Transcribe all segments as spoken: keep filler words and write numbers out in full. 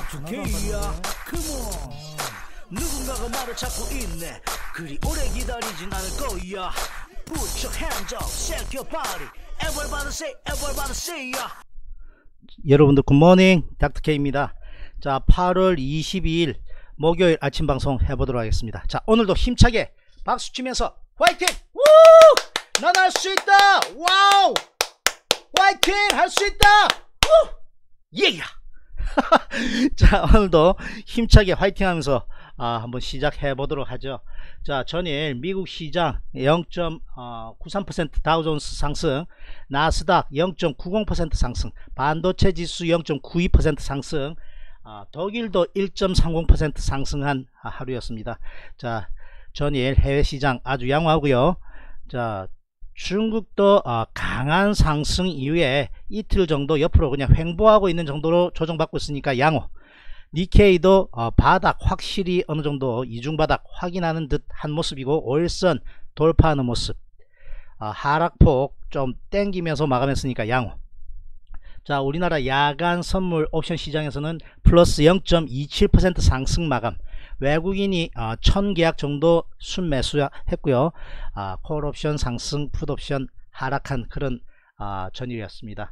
닥터케이야 컴온 누군가가 나를 찾고 있네 그리 오래 기다리진 않을 거야 Put your hands up, shake your body Everybody say, everybody say ya. 여러분들 굿모닝 닥터케이입니다. 자, 팔월 이십이일 목요일 아침 방송 해보도록 하겠습니다. 자, 오늘도 힘차게 박수 치면서 화이팅! 우! 난 할 수 있다! 와우! 화이팅! 할 수 있다! 우! 예야! 자, 오늘도 힘차게 화이팅 하면서 아, 한번 시작해 보도록 하죠. 자, 전일 미국 시장 영 점 구삼 퍼센트 다우존스 상승, 나스닥 영 점 구공 퍼센트 상승, 반도체 지수 영 점 구이 퍼센트 상승, 아, 독일도 일 점 삼공 퍼센트 상승한 하루였습니다. 자, 전일 해외 시장 아주 양호하고요. 자, 중국도 어, 강한 상승 이후에 이틀 정도 옆으로 그냥 횡보하고 있는 정도로 조정받고 있으니까 양호. 니케이도 어, 바닥 확실히 어느정도 이중바닥 확인하는 듯 한 모습이고 오일선 돌파하는 모습, 어, 하락폭 좀 땡기면서 마감했으니까 양호. 자, 우리나라 야간 선물 옵션 시장에서는 플러스 영 점 이칠 퍼센트 상승 마감, 외국인이 어, 천 계약 정도 순매수했고요. 아, 콜옵션 상승, 풋옵션 하락한 그런 아, 전일이었습니다.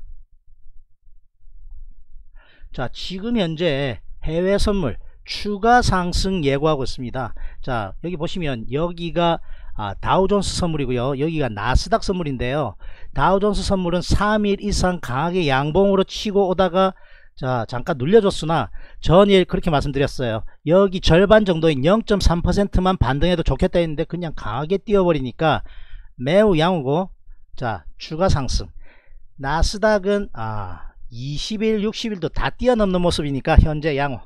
자, 지금 현재 해외 선물 추가 상승 예고하고 있습니다. 자, 여기 보시면 여기가 아, 다우존스 선물이고요. 여기가 나스닥 선물인데요. 다우존스 선물은 삼 일 이상 강하게 양봉으로 치고 오다가 자, 잠깐 눌려줬으나 전일 그렇게 말씀드렸어요. 여기 절반 정도인 영 점 삼 퍼센트만 반등해도 좋겠다 했는데 그냥 강하게 뛰어버리니까 매우 양호고, 자, 추가 상승. 나스닥은 아, 이십 일, 육십 일도 다 뛰어넘는 모습이니까 현재 양호.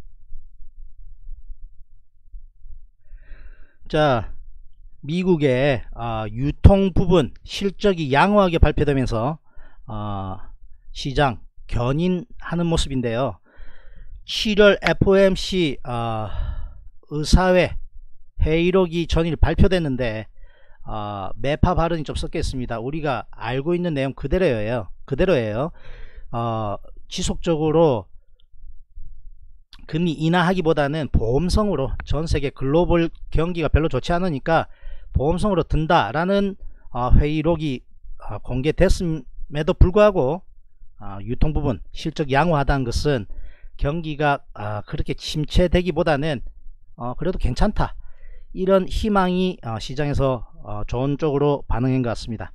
자, 미국의 어, 유통 부분 실적이 양호하게 발표되면서 어, 시장 견인하는 모습인데요. 칠월 에프오엠씨 어, 의사회 회의록이 전일 발표됐는데 어, 매파 발언이 좀 섞여 있습니다. 우리가 알고 있는 내용 그대로예요. 그대로예요. 어, 지속적으로 금리 인하하기보다는 보험성으로 전세계 글로벌 경기가 별로 좋지 않으니까 보험성으로 든다라는 어, 회의록이 어, 공개됐음에도 불구하고 어, 유통 부분 실적 양호하다는 것은 경기가 어, 그렇게 침체되기보다는 어, 그래도 괜찮다, 이런 희망이 어, 시장에서 어, 좋은 쪽으로 반응한 것 같습니다.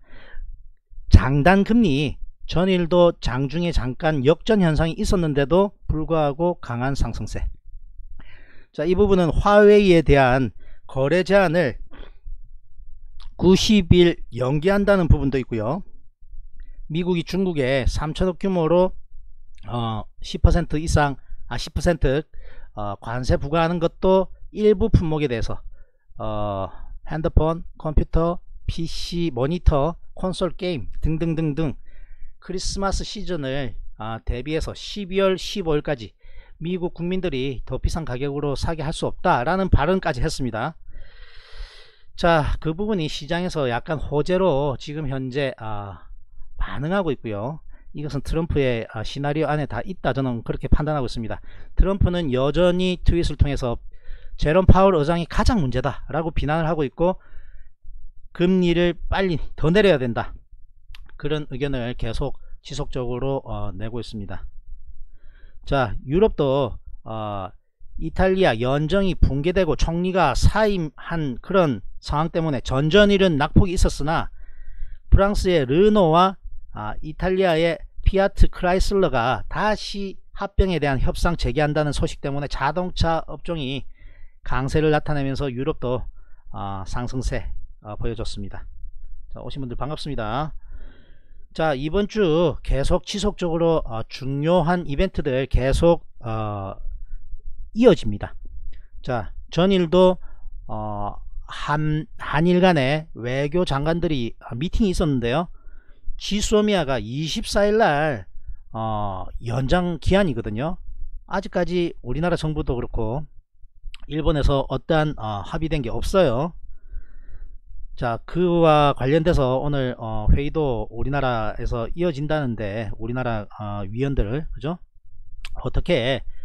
장단금리 전일도 장중에 잠깐 역전 현상이 있었는데도 불구하고 강한 상승세. 자, 이 부분은 화웨이에 대한 거래 제한을 구십 일 연기한다는 부분도 있고요. 미국이 중국에 삼천억 규모로 어, 십 퍼센트 이상 아 십 퍼센트 어, 관세 부과하는 것도 일부 품목에 대해서 어, 핸드폰, 컴퓨터, 피씨, 모니터, 콘솔 게임 등등등등 크리스마스 시즌을 아, 대비해서 십이월 십오일까지 미국 국민들이 더 비싼 가격으로 사게 할 수 없다라는 발언까지 했습니다. 자, 그 부분이 시장에서 약간 호재로 지금 현재 아, 반응하고 있고요. 이것은 트럼프의 아, 시나리오 안에 다 있다, 저는 그렇게 판단하고 있습니다. 트럼프는 여전히 트윗을 통해서 제롬 파월 의장이 가장 문제다 라고 비난을 하고 있고, 금리를 빨리 더 내려야 된다, 그런 의견을 계속 지속적으로 어, 내고 있습니다. 자, 유럽도 어, 이탈리아 연정이 붕괴되고 총리가 사임한 그런 상황 때문에 전전일은 낙폭이 있었으나 프랑스의 르노와 아, 이탈리아의 피아트 크라이슬러가 다시 합병에 대한 협상 재개한다는 소식 때문에 자동차 업종이 강세를 나타내면서 유럽도 어, 상승세 어, 보여줬습니다. 자, 오신 분들 반갑습니다. 자, 이번 주 계속 지속적으로 어, 중요한 이벤트들 계속 어, 이어집니다. 자, 전일도 어, 한, 한일 간의 외교 장관들이 미팅이 있었는데요. 지소미아가 이십사일 날 어, 연장 기한이거든요. 아직까지 우리나라 정부도 그렇고 일본에서 어떠한 어, 합의된 게 없어요. 자, 그와 관련돼서 오늘 어, 회의도 우리나라에서 이어진다는데 우리나라 어, 위원들 그죠? 어떻게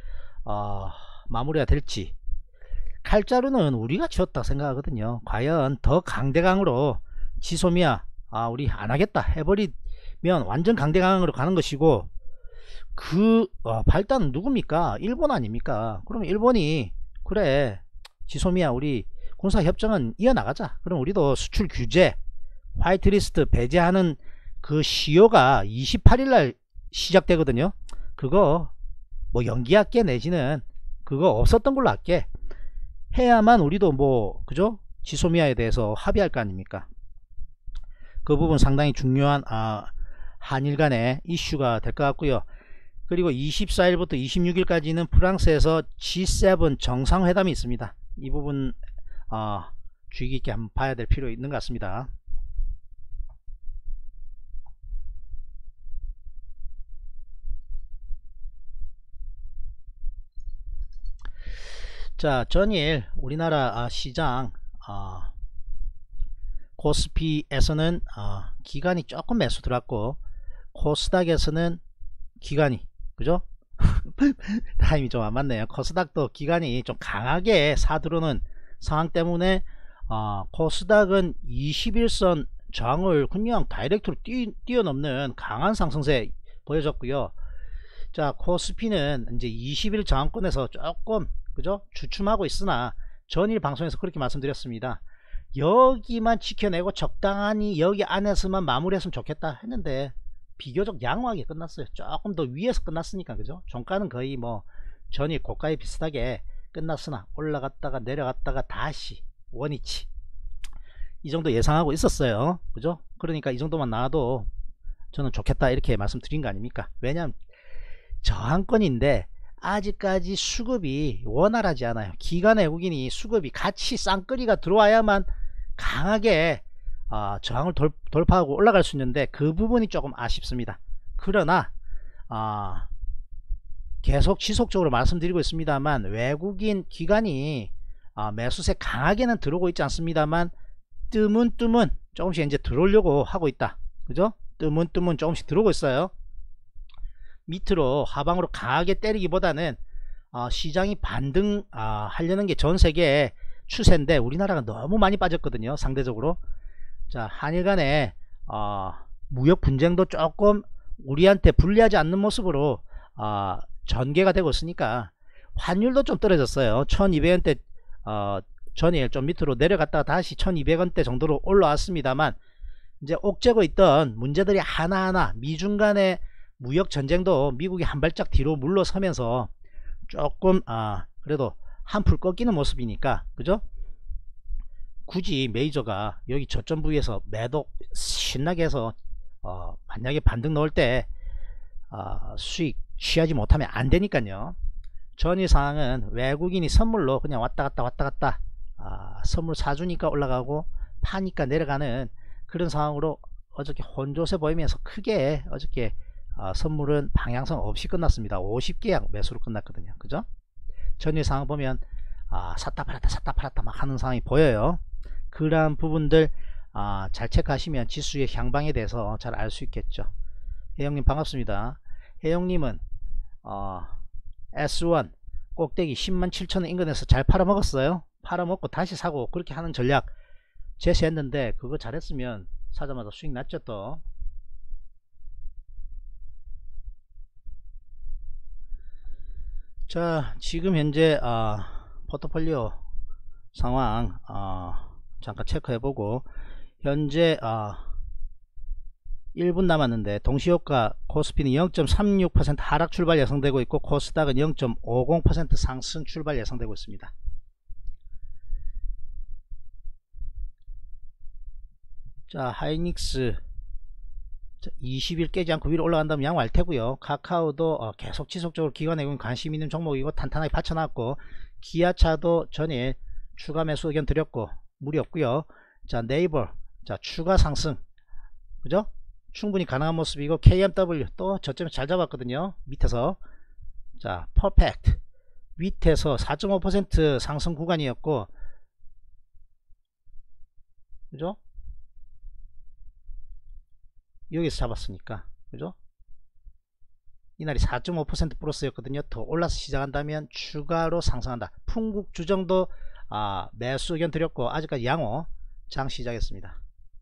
어, 마무리가 될지. 칼자루는 우리가 쥐었다 생각하거든요. 과연 더 강대강으로 지소미아 아 우리 안하겠다 해버리면 완전 강대강으로 가는 것이고, 그 어, 발단은 누굽니까? 일본 아닙니까? 그럼 일본이 그래 지소미아 우리 군사협정은 이어나가자, 그럼 우리도 수출 규제 화이트리스트 배제하는 그 시효가 이십팔일날 시작되거든요. 그거 뭐 연기할게 내지는 그거 없었던 걸로 할게 해야만 우리도 뭐 그죠 지소미아에 대해서 합의할 거 아닙니까? 그 부분 상당히 중요한 아, 한일 간의 이슈가 될 것 같고요. 그리고 이십사일부터 이십육일까지는 프랑스에서 지 세븐 정상회담이 있습니다. 이 부분 어, 주의 깊게 한번 봐야 될 필요 있는 것 같습니다. 자, 전일 우리나라 시장 어, 코스피에서는 어, 기관이 조금 매수 들어왔고, 코스닥에서는 기관이 그죠? 타임이 좀 안 맞네요. 코스닥도 기관이 좀 강하게 사들어오는 상황 때문에 어, 코스닥은 이십일선 저항을 그냥 다이렉트로 뛰, 뛰어넘는 강한 상승세 보여줬고요. 자, 코스피는 이제 이십일 저항권에서 조금 그죠 주춤하고 있으나, 전일 방송에서 그렇게 말씀드렸습니다. 여기만 지켜내고 적당히 여기 안에서만 마무리했으면 좋겠다 했는데 비교적 양호하게 끝났어요. 조금 더 위에서 끝났으니까 그죠. 종가는 거의 뭐 전일 고가에 비슷하게 끝났으나 올라갔다가 내려갔다가 다시 원위치 이 정도 예상하고 있었어요. 그죠. 그러니까 이 정도만 나와도 저는 좋겠다 이렇게 말씀드린 거 아닙니까? 왜냐면 저항권인데 아직까지 수급이 원활하지 않아요. 기관 외국인이 수급이 같이 쌍끌이가 들어와야만 강하게 어, 저항을 돌, 돌파하고 올라갈 수 있는데 그 부분이 조금 아쉽습니다. 그러나 어, 계속 지속적으로 말씀드리고 있습니다만 외국인 기관이 어, 매수세 강하게는 들어오고 있지 않습니다만 뜨문뜨문 조금씩 이제 들어오려고 하고 있다. 그죠? 뜨문뜨문 조금씩 들어오고 있어요. 밑으로 하방으로 강하게 때리기보다는 어, 시장이 반등 어, 하려는 게 전 세계의 추세인데 우리나라가 너무 많이 빠졌거든요. 상대적으로. 자, 한일 간의 어, 무역 분쟁도 조금 우리한테 불리하지 않는 모습으로 어, 전개가 되고 있으니까 환율도 좀 떨어졌어요. 천이백원대 어, 전일 좀 밑으로 내려갔다가 다시 천이백원대 정도로 올라왔습니다만, 이제 옥죄고 있던 문제들이 하나하나 미중 간의 무역 전쟁도 미국이 한 발짝 뒤로 물러서면서 조금 아 그래도 한풀 꺾이는 모습이니까 그죠? 굳이 메이저가 여기 저점 부위에서 매도 신나게 해서 어, 만약에 반등 넣을 때 어, 수익 취하지 못하면 안 되니까요. 전일 상황은 외국인이 선물로 그냥 왔다 갔다 왔다 갔다 아, 선물 사주니까 올라가고 파니까 내려가는 그런 상황으로 어저께 혼조세 보이면서 크게 어저께 어, 선물은 방향성 없이 끝났습니다. 오십 계약 매수로 끝났거든요. 그죠? 전일 상황 보면 아, 샀다 팔았다 샀다 팔았다 막 하는 상황이 보여요. 그러한 부분들 아, 잘 체크하시면 지수의 향방에 대해서 잘 알 수 있겠죠. 혜영님 반갑습니다. 혜영님은 어, 에스원 꼭대기 십만 칠천원 인근에서 잘 팔아먹었어요. 팔아먹고 다시 사고 그렇게 하는 전략 제시했는데 그거 잘했으면 사자마자 수익 났죠. 또 자, 지금 현재 어, 포트폴리오 상황 어, 잠깐 체크해보고, 현재 어, 일 분 남았는데 동시효과 코스피는 영 점 삼육 퍼센트 하락 출발 예상되고 있고 코스닥은 영 점 오공 퍼센트 상승 출발 예상되고 있습니다. 자, 하이닉스 이십 일 깨지 않고 위로 올라간다면 양호할 테고요. 카카오도 어, 계속 지속적으로 기관 외국인 관심 있는 종목이고 탄탄하게 받쳐놨고, 기아차도 전일 추가 매수 의견 드렸고 무리 없고요. 자, 네이버 자 추가 상승 그죠? 충분히 가능한 모습이고, 케이엠더블유 또 저점에 잘 잡았거든요. 밑에서 자 퍼펙트 밑에서 사 점 오 퍼센트 상승 구간이었고 그죠? 여기서 잡았으니까 그죠? 이날이 사 점 오 퍼센트 플러스였거든요. 더 올라서 시작한다면 추가로 상승한다. 풍국주정도 아, 매수 의견 드렸고 아직까지 양호 장 시작했습니다.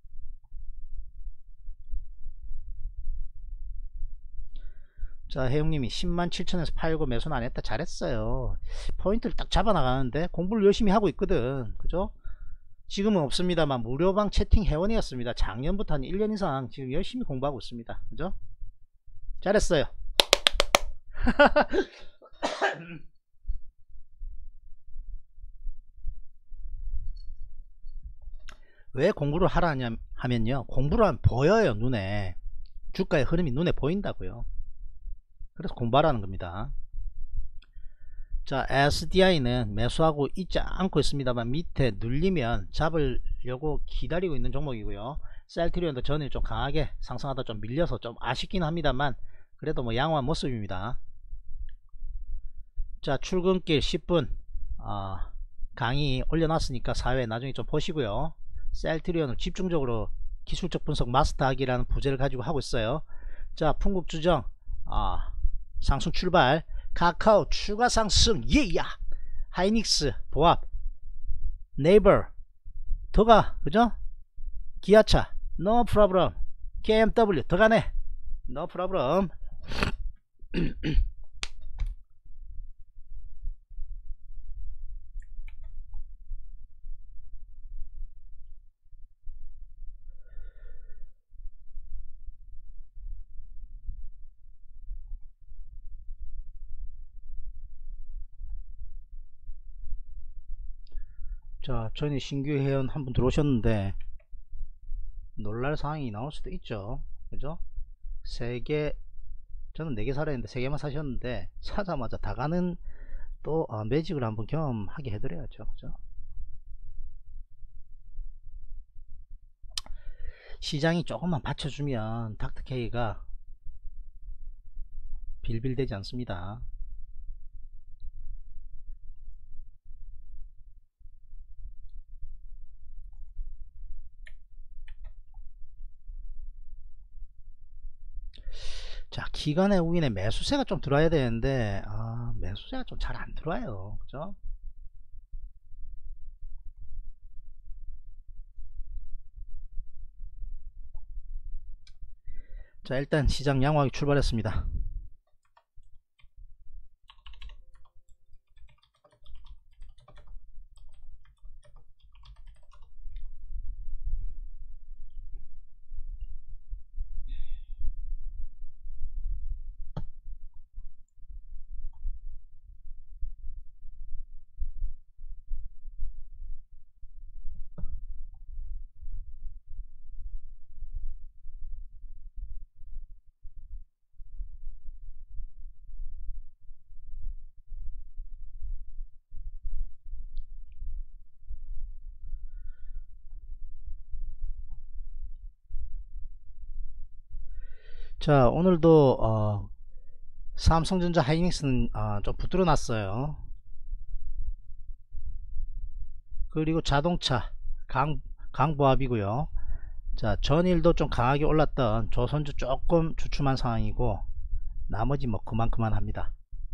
자, 혜영님이 십만 칠천에서 팔고 매수는 안했다. 잘했어요. 포인트를 딱 잡아 나가는데 공부를 열심히 하고 있거든. 그죠? 지금은 없습니다만 무료방 채팅 회원이었습니다. 작년부터 한 일 년 이상 지금 열심히 공부하고 있습니다. 그죠? 잘했어요. 왜 공부를 하라 하냐 하면요, 공부를 하면 보여요. 눈에 주가의 흐름이 눈에 보인다고요. 그래서 공부하라는 겁니다. 자, 에스디아이는 매수하고 있지 않고 있습니다만 밑에 눌리면 잡으려고 기다리고 있는 종목이고요. 셀트리온도 전일 좀 강하게 상승하다 좀 밀려서 좀 아쉽긴 합니다만 그래도 뭐 양호한 모습입니다. 자, 출근길 십 분 어, 강의 올려놨으니까 사회 나중에 좀 보시고요. 셀트리온을 집중적으로 기술적 분석 마스터하기라는 부제를 가지고 하고 있어요. 자, 풍국주정 어, 상승 출발, 카카오 추가 상승 예야, 하이닉스 보합, 네이버 더가, 그죠? 기아차 no problem, 케이엠더블유 더가네 no problem. 자, 전에 신규 회원 한 분 들어오셨는데 놀랄 상황이 나올 수도 있죠. 그죠? 세 개, 저는 네 개 사려 했는데 세 개만 사셨는데 사자마자 다 가는 또 어, 매직을 한번 경험하게 해드려야죠. 그죠? 시장이 조금만 받쳐주면 닥터케이가 빌빌대지 않습니다. 자, 기간의 우인에 매수세가 좀 들어와야 되는데 아, 매수세가 좀 잘 안 들어와요. 그죠? 자, 일단 시장 양호하게 출발했습니다. 자, 오늘도 어, 삼성전자 하이닉스는 어, 좀 붙들어 놨어요. 그리고 자동차 강, 강보합이고요. 자, 전일도 좀 강하게 올랐던 조선주 조금 주춤한 상황이고 나머지 뭐 그만 그만 합니다.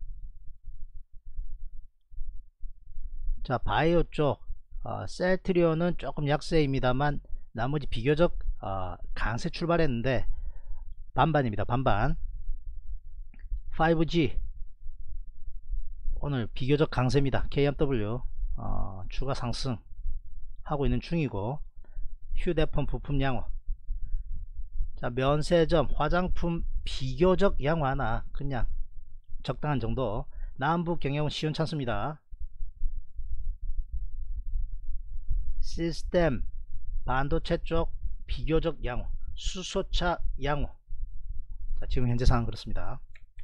자, 바이오 쪽 어, 셀트리온은 조금 약세입니다만 나머지 비교적 어, 강세 출발했는데 반반입니다. 반반. 파이브지 오늘 비교적 강세입니다. 케이엠더블유 어, 추가 상승 하고 있는 중이고, 휴대폰 부품 양호, 자, 면세점 화장품 비교적 양호하나 그냥 적당한 정도. 남북 경영은 시원찮습니다. 시스템 반도체 쪽 비교적 양호, 수소차 양호. 자, 지금 현재 상황 그렇습니다.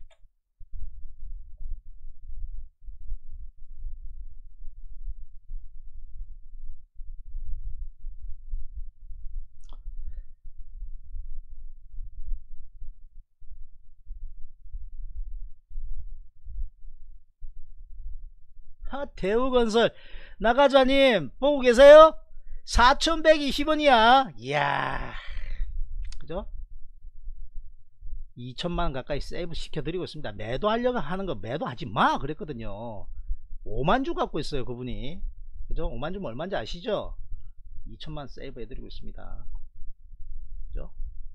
하, 대우건설 나가자님 보고 계세요? 사천백이십 원이야 이야, 그죠? 이천만원 가까이 세이브 시켜드리고 있습니다. 매도하려고 하는 거 매도하지 마 그랬거든요. 오만 주 갖고 있어요 그분이. 그죠? 오만 주면 얼마인지 아시죠? 이천만 세이브 해드리고 있습니다. 그죠?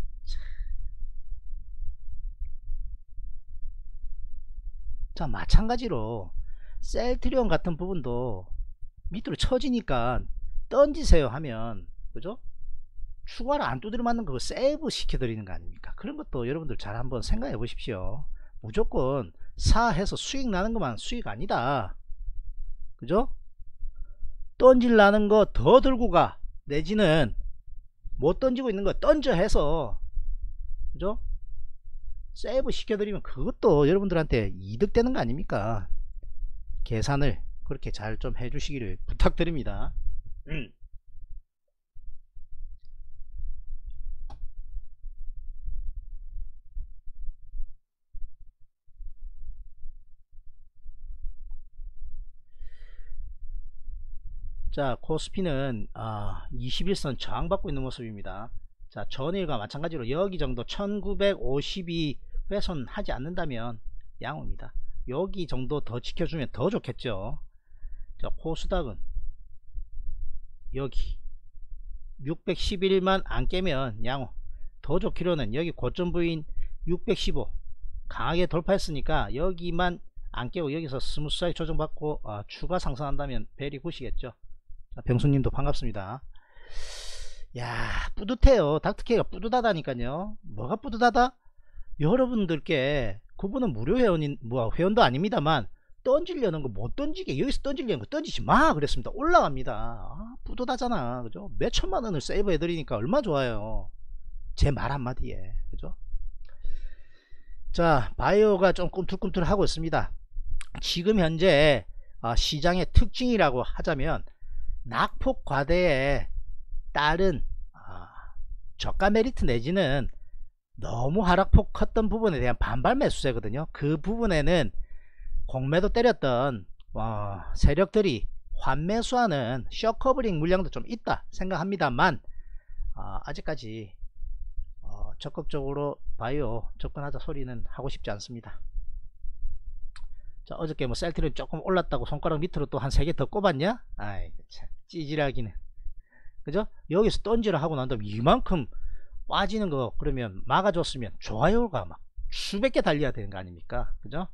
자, 마찬가지로 셀트리온 같은 부분도 밑으로 처지니까 던지세요 하면, 그죠? 추가로 안 두드려 맞는 거 세이브 시켜드리는 거 아닙니까? 그런 것도 여러분들 잘 한번 생각해 보십시오. 무조건 사해서 수익 나는 것만 수익 아니다. 그죠? 던질라는 거 더 들고 가, 내지는 못 던지고 있는 거 던져 해서, 그죠? 세이브 시켜드리면 그것도 여러분들한테 이득 되는 거 아닙니까? 계산을 그렇게 잘 좀 해주시기를 부탁드립니다. 음. 자, 코스피는 아, 이십일선 저항받고 있는 모습입니다. 자, 전일과 마찬가지로 여기 정도 천구백오십이 훼손하지 않는다면 양호입니다. 여기 정도 더 지켜주면 더 좋겠죠. 자, 코스닥은 여기 육백십일만 안 깨면 양호. 더 좋기로는 여기 고점 부인 육백십오 강하게 돌파했으니까 여기만 안 깨고 여기서 스무스하게 조정받고 아, 추가 상승한다면 베리 굿이겠죠. 병수님도 반갑습니다. 야, 뿌듯해요. 닥터케이가 뿌듯하다니까요. 뭐가 뿌듯하다? 여러분들께 그분은 무료 회원인 뭐 회원도 아닙니다만 던지려는 거 못 던지게, 여기서 던지려는 거 던지지 마 그랬습니다. 올라갑니다. 아, 뿌듯하잖아. 그죠? 몇 천만 원을 세이브 해드리니까 얼마 좋아요. 제 말 한마디에. 그죠? 자, 바이오가 좀 꿈틀꿈틀 하고 있습니다. 지금 현재 아, 시장의 특징이라고 하자면 낙폭 과대에 따른 아, 저가 메리트 내지는 너무 하락폭 컸던 부분에 대한 반발 매수세거든요. 그 부분에는 공매도 때렸던 어, 세력들이 환매수하는 셔커버링 물량도 좀 있다 생각합니다만 어, 아직까지 어, 적극적으로 바이오 접근하자 소리는 하고 싶지 않습니다. 자, 어저께 뭐 셀트리온 조금 올랐다고 손가락 밑으로 또 한 세 개 더 꼽았냐? 아이 참 찌질하기는. 그죠? 여기서 던지라 하고 난 다음에 이만큼 빠지는 거 그러면 막아줬으면 좋아요가 막 수백 개 달려야 되는 거 아닙니까? 그죠?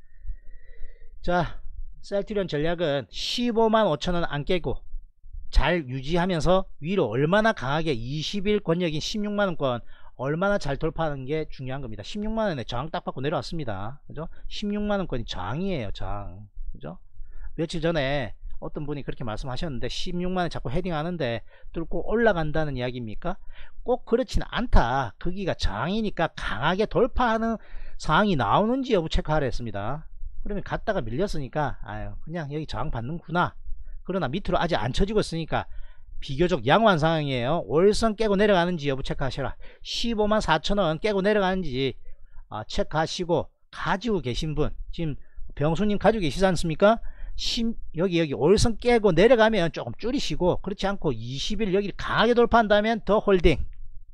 자, 셀트리온 전략은 십오만 오천 원 안 깨고 잘 유지하면서 위로 얼마나 강하게 이십 일 권역인 십육만 원권 얼마나 잘 돌파하는 게 중요한 겁니다. 십육만 원에 저항 딱 받고 내려왔습니다. 그죠? 십육만 원권이 저항이에요. 저항. 그죠? 며칠 전에 어떤 분이 그렇게 말씀하셨는데 십육만 원 자꾸 헤딩하는데 뚫고 올라간다는 이야기입니까? 꼭 그렇지는 않다. 거기가 저항이니까 강하게 돌파하는 상황이 나오는지 여부 체크하라 했습니다. 그러면 갔다가 밀렸으니까 아유 그냥 여기 저항 받는구나. 그러나 밑으로 아직 안 쳐지고 있으니까 비교적 양호한 상황이에요. 월선 깨고 내려가는지 여부 체크하셔라. 십오만 사천 원 깨고 내려가는지 아, 체크하시고 가지고 계신 분 지금 병수님 가지고 계시지 않습니까? 십, 여기 여기 월선 깨고 내려가면 조금 줄이시고 그렇지 않고 이십 일 여기를 강하게 돌파한다면 더 홀딩.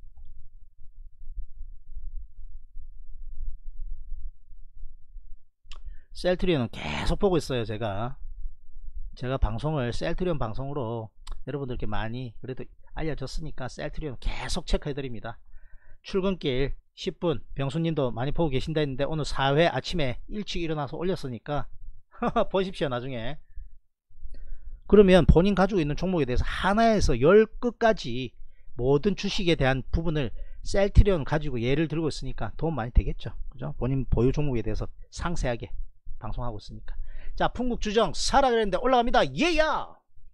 셀트리온은 계속 보고 있어요. 제가 제가 방송을 셀트리온 방송으로 여러분들께 많이 그래도 알려줬으니까 셀트리온 계속 체크해 드립니다. 출근길 십 분 병수님도 많이 보고 계신다 했는데 오늘 사 회 아침에 일찍 일어나서 올렸으니까 보십시오 나중에. 그러면 본인 가지고 있는 종목에 대해서 하나에서 열 끝까지 모든 주식에 대한 부분을 셀트리온 가지고 예를 들고 있으니까 도움 많이 되겠죠. 그죠? 본인 보유 종목에 대해서 상세하게 방송하고 있으니까. 자, 풍국주정 사라 그랬는데 올라갑니다. 예야.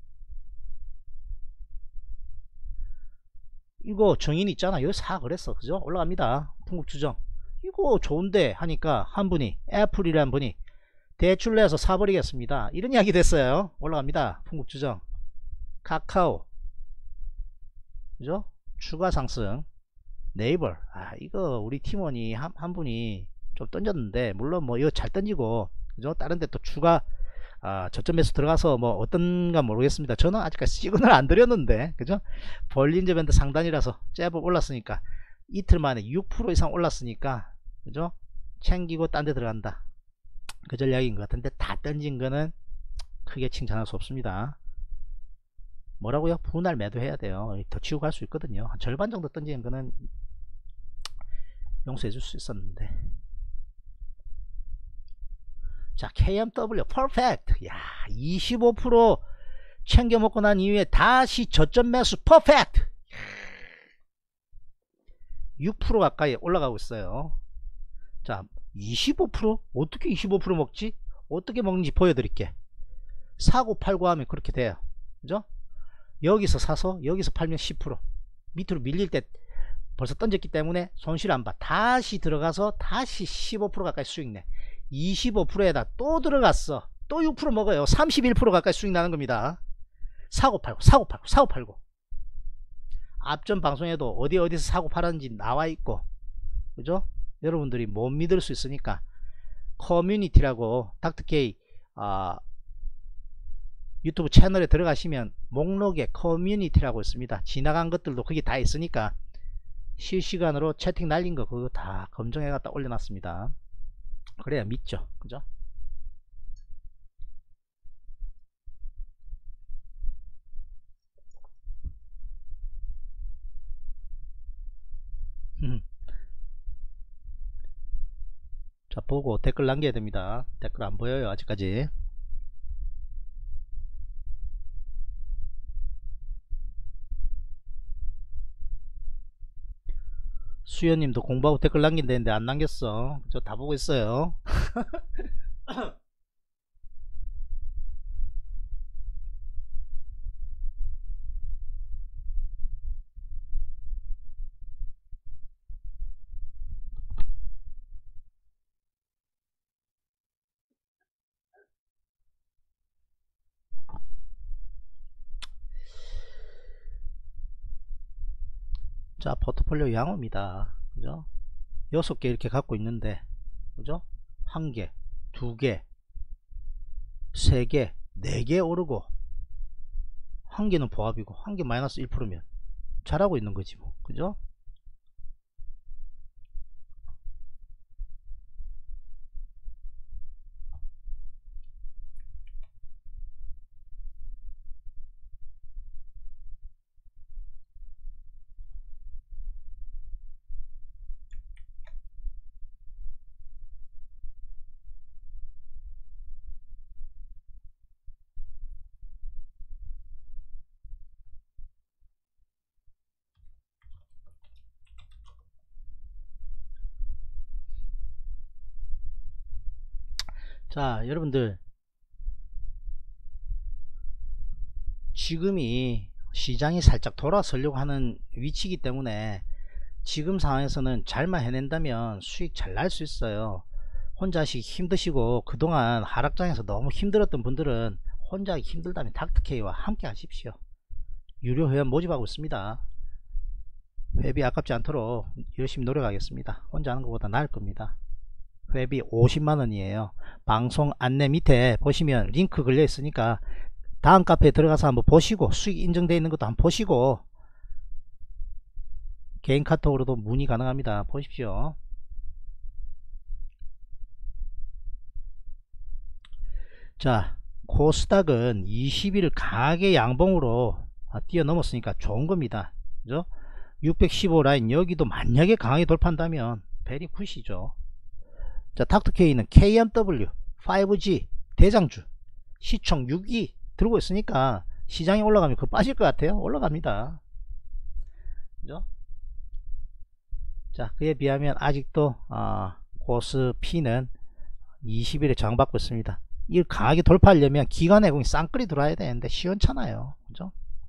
이거 정인 있잖아. 여기 사 그랬어. 그죠? 올라갑니다. 풍국주정 이거 좋은데 하니까 한 분이 애플이라는 분이 대출 내서 사버리겠습니다. 이런 이야기 됐어요. 올라갑니다. 풍국주정. 카카오 그죠? 추가 상승. 네이버 아 이거 우리 팀원이 한, 한 분이 좀 던졌는데 물론 뭐 이거 잘 던지고 그죠? 다른 데 또 추가 아, 저점에서 들어가서 뭐 어떤가 모르겠습니다. 저는 아직까지 시그널 안 드렸는데 그죠? 볼린저 밴드 상단이라서 제법 올랐으니까 이틀 만에 육 퍼센트 이상 올랐으니까 그죠? 챙기고 딴 데 들어간다, 그 전략인 것 같은데, 다 던진 거는 크게 칭찬할 수 없습니다. 뭐라고요? 분할 매도해야 돼요. 더 치고 갈 수 있거든요. 한 절반 정도 던지는 거는 용서해 줄 수 있었는데. 자, 케이엠더블유 퍼펙트. 야, 이십오 퍼센트 챙겨 먹고 난 이후에 다시 저점 매수 퍼펙트. 육 퍼센트 가까이 올라가고 있어요. 자, 이십오 퍼센트? 어떻게 이십오 퍼센트 먹지? 어떻게 먹는지 보여드릴게. 사고 팔고 하면 그렇게 돼요. 그죠? 여기서 사서 여기서 팔면 십 퍼센트, 밑으로 밀릴 때 벌써 던졌기 때문에 손실 안 봐. 다시 들어가서 다시 십오 퍼센트 가까이 수익 내. 이십오 퍼센트에다 또 들어갔어. 또 육 퍼센트 먹어요. 삼십일 퍼센트 가까이 수익 나는 겁니다. 사고 팔고 사고 팔고 사고 팔고. 앞전 방송에도 어디 어디서 사고 팔았는지 나와 있고, 그죠? 여러분들이 못 믿을 수 있으니까 커뮤니티라고 닥터케이 아, 유튜브 채널에 들어가시면 목록에 커뮤니티라고 있습니다. 지나간 것들도 거기 다 있으니까 실시간으로 채팅 날린 거 그거 다 검증해 갖다 올려놨습니다. 그래야 믿죠. 그죠? 자, 보고 댓글 남겨야 됩니다. 댓글 안 보여요 아직까지. 수연님도 공부하고 댓글 남긴다는데 안 남겼어. 저 다 보고 있어요. 자, 포트폴리오 양호입니다. 그죠? 여섯 개 이렇게 갖고 있는데, 그죠? 한 개, 두 개, 세 개, 네 개 오르고, 한 개는 보합이고, 한 개 마이너스 일 퍼센트면 잘하고 있는 거지, 뭐. 그죠? 자, 여러분들 지금이 시장이 살짝 돌아서려고 하는 위치이기 때문에 지금 상황에서는 잘만 해낸다면 수익 잘 날 수 있어요. 혼자 하시기 힘드시고 그동안 하락장에서 너무 힘들었던 분들은 혼자 하기 힘들다면 닥터케이와 함께 하십시오. 유료 회원 모집하고 있습니다. 회비 아깝지 않도록 열심히 노력하겠습니다. 혼자 하는 것보다 나을 겁니다. 회비 오십만 원이에요 방송 안내 밑에 보시면 링크 걸려 있으니까 다음 카페에 들어가서 한번 보시고, 수익 인정되어 있는 것도 한번 보시고, 개인 카톡으로도 문의 가능합니다. 보십시오. 자, 코스닥은 이십 일 강하게 양봉으로 뛰어넘었으니까 좋은 겁니다. 그죠? 육백십오 라인 여기도 만약에 강하게 돌파한다면 베리 굿이죠. 자, 닥터케이는 케이엠더블유 파이브지 대장주 시총 육 위 들고 있으니까 시장이 올라가면 그거 빠질 것 같아요. 올라갑니다. 그죠? 자, 그에 비하면 아직도 어, 코스피는 이십 일에 저항받고 있습니다. 이걸 강하게 돌파하려면 기관 외국인 쌍끌이 들어와야 되는데 시원찮아요. 그죠?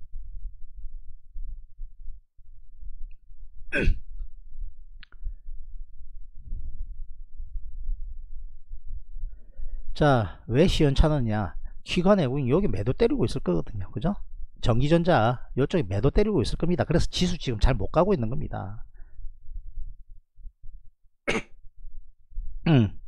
자, 왜 시원찮느냐? 기관 외국인 여기 매도 때리고 있을 거거든요. 그죠? 전기전자 이쪽에 매도 때리고 있을 겁니다. 그래서 지수 지금 잘 못 가고 있는 겁니다. 음.